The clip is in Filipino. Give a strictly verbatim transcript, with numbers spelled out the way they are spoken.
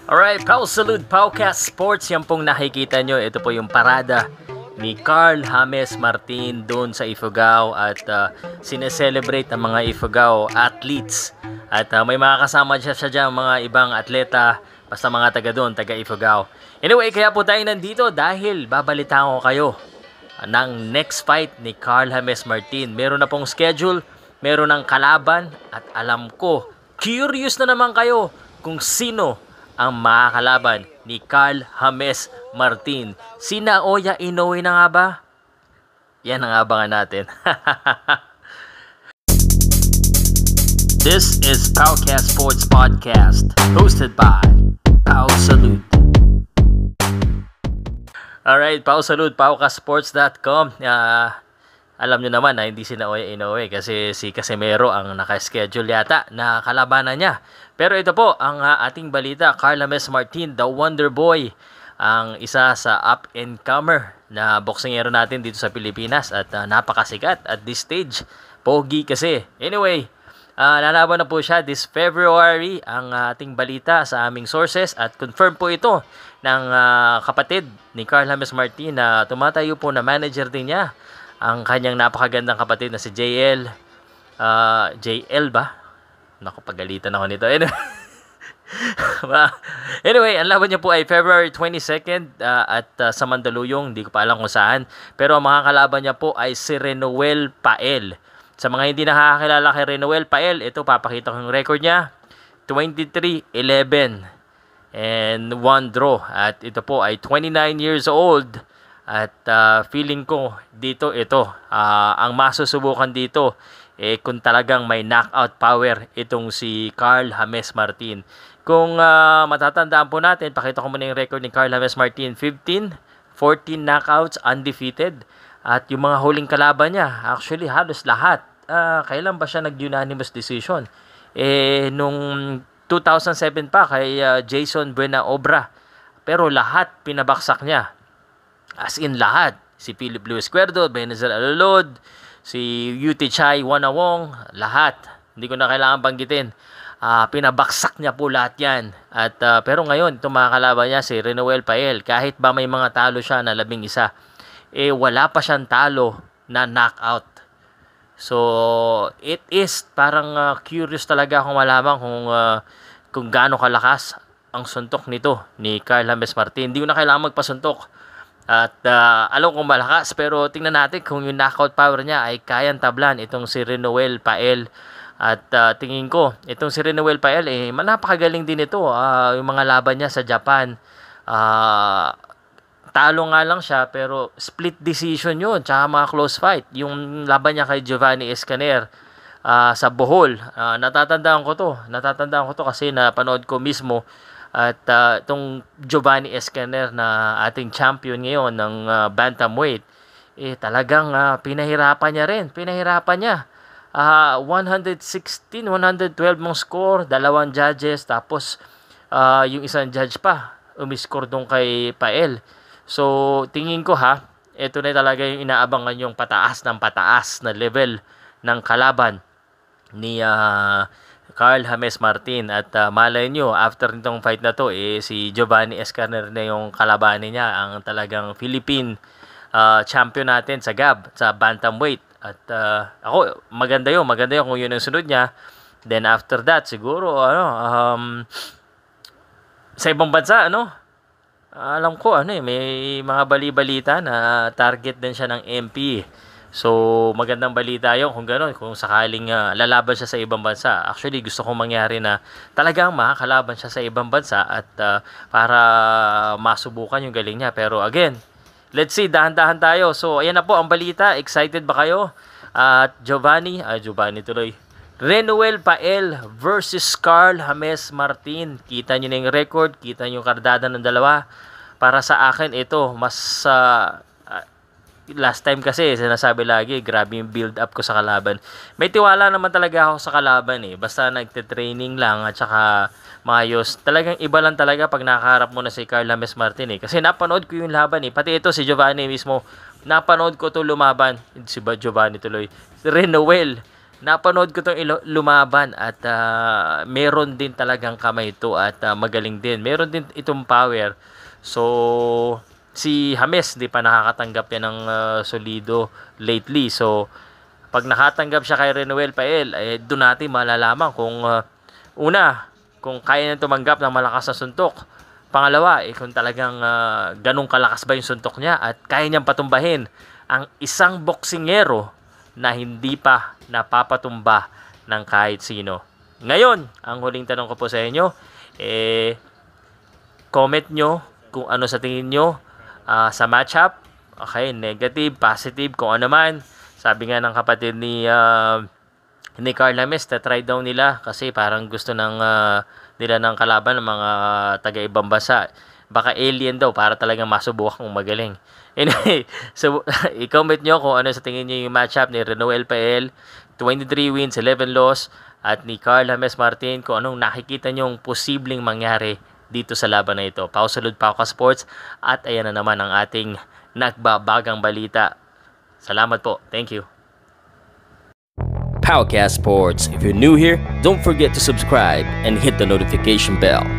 Alright, Pow Salud, POWCAST Sports. Yan pong nakikita nyo. Ito po yung parada ni Carl James Martin doon sa Ifugao at uh, sineselebrate ang mga Ifugao athletes. At uh, may mga kasama siya siya dyan, mga ibang atleta, basta mga taga doon, taga Ifugao. Anyway, kaya po tayo nandito dahil babalitaan ko kayo ng next fight ni Carl James Martin. Meron na pong schedule, meron ng kalaban at alam ko, curious na naman kayo kung sino ang makakalaban ni Carl James Martin. Si Naoya Inoue na nga ba? Yan ang abangan natin. This is POWCAST Sports Podcast, hosted by Pow Salud. Alright, Pow Salud, powcast sports dot com. Uh, alam nyo naman na hindi si Naoya Inoue kasi si Casimero ang naka-schedule yata na kalabanan niya. Pero ito po ang uh, ating balita. Carl James Martin, the Wonder Boy, ang isa sa up-and-comer na boksingero natin dito sa Pilipinas at uh, napakasikat at this stage. Pogi kasi. Anyway, uh, lalaban na po siya this February ang uh, ating balita sa aming sources at confirm po ito ng uh, kapatid ni Carl James Martin na tumatayo po na manager din niya. Ang kanyang napakagandang kapatid na si J L. Uh, J L ba? Naku, pagalitan ako nito. Anyway, anyway, ang laban niya po ay February twenty-second uh, at uh, sa Mandaluyong. Hindi ko pa alam kung saan. Pero ang mga kalaban niya po ay si Renoel Pael. Sa mga hindi nakakakilala kay Renoel Pael, ito, papakita ko yung record niya. twenty-three eleven and one draw. At ito po ay twenty-nine years old. At uh, feeling ko dito, ito, uh, ang masusubukan dito, eh kung talagang may knockout power itong si Carl James Martin. Kung uh, matatandaan po natin, pakita ko muna yung record ni Carl James Martin, fifteen, fourteen knockouts, undefeated. At yung mga huling kalaban niya, actually halos lahat. Uh, kailan ba siya nag-unanimous decision? Eh, nung two thousand seven pa kay uh, Jason Buenaobra. Pero lahat pinabaksak niya. As in lahat. Si Philip Luis Cuerdo, Benazir Alolod, si Yuti Chai Wanawong, lahat. Hindi ko na kailangan banggitin. Uh, pinabaksak niya po lahat yan. At, uh, pero ngayon, itong mga kalaban niya, si Renoel Pael, kahit ba may mga talo siya na labing isa, eh wala pa siyang talo na knockout. So, it is parang uh, curious talaga kung malaman kung, uh, kung gaano kalakas ang suntok nito ni Carl James Martin. Hindi ko na kailangan magpasuntok. At uh, alam kong malakas, pero tingnan natin kung yung knockout power niya ay kayang tablan itong si Renoel Pael. At uh, tingin ko, itong si Renoel Pael, eh, napakagaling din ito. Uh, yung mga laban niya sa Japan, uh, talo nga lang siya, pero split decision yun, tsaka mga close fight. Yung laban niya kay Giovanni Escaner uh, sa Bohol, uh, natatandaan ko to. Natatandaan ko to kasi napanood ko mismo. At uh, itong Giovanni Escaner na ating champion ngayon ng uh, bantamweight, eh talagang uh, pinahirapan niya rin. Pinahirapan niya. Uh, one sixteen, one twelve mong score, dalawang judges, tapos uh, yung isang judge pa, umiscore doon kay Pael. So, tingin ko ha, ito na talaga yung inaabangan yung pataas ng pataas na level ng kalaban ni uh, Carl James Martin. At uh, malay nyo, after nitong fight na to, eh, si Giovanni Escaner na yung kalabanin niya, ang talagang Philippine uh, champion natin sa G A B, sa bantamweight. At uh, ako, maganda yun, maganda yun kung yun ang sunod niya. Then after that, siguro, ano, um, sa ibang bansa, ano, alam ko, ano eh, may mga bali-balita na target din siya ng M P. So, magandang balita yun kung gano'n, kung sakaling uh, lalaban siya sa ibang bansa. Actually, gusto kong mangyari na talagang makakalaban siya sa ibang bansa at uh, para masubukan yung galing niya. Pero again, let's see, dahan-dahan tayo. So, ayan na po ang balita. Excited ba kayo? At uh, Giovanni, ah, Giovanni tuloy. Renoel Pael versus Carl James Martin. Kita nyo na yung record, kita nyo yung kardada ng dalawa. Para sa akin, ito, mas... Uh, last time kasi, sinasabi lagi, grabe yung build up ko sa kalaban. May tiwala naman talaga ako sa kalaban eh. Basta nagte-training lang at saka maayos. Talagang iba lang talaga pag nakaharap mo na si Carl James Martin eh. Kasi napanood ko yung laban eh. Pati ito si Giovanni mismo, napanood ko to lumaban. Si ba Giovanni tuloy. Renoel. napanood ko itong lumaban at uh, meron din talagang kamay ito at uh, magaling din. Meron din itong power. So, si James, di pa nakakatanggap yan ng uh, solido lately. So, pag nakatanggap siya kay Renoel Pael, eh, doon natin malalaman kung uh, una, kung kaya niya tumanggap ng malakas na suntok. Pangalawa, eh, kung talagang uh, ganun kalakas ba yung suntok niya at kaya niyang patumbahin ang isang boksingero na hindi pa napapatumba ng kahit sino. Ngayon, ang huling tanong ko po sa inyo, eh, comment nyo kung ano sa tingin nyo uh, sa matchup. Okay, negative, positive, kung ano man. Sabi nga ng kapatid ni uh, ni Carl James, na-try daw nila kasi parang gusto ng uh, nila ng kalaban ng mga taga-ibang bansa. Baka alien daw para talagang masubukan kung magaling. Anyway, so i-comment nyo kung ano sa tingin nyo yung matchup ni Renoel Pael, twenty-three wins, eleven loss, at ni Carl James Martin, kung anong nakikita nyong posibleng mangyari dito sa laban na ito. Pow Salud, POWCAST Sports, at ayan na naman ang ating nagbabagang balita. Salamat po. Thank you. POWCAST Sports. If you're new here, don't forget to subscribe and hit the notification bell.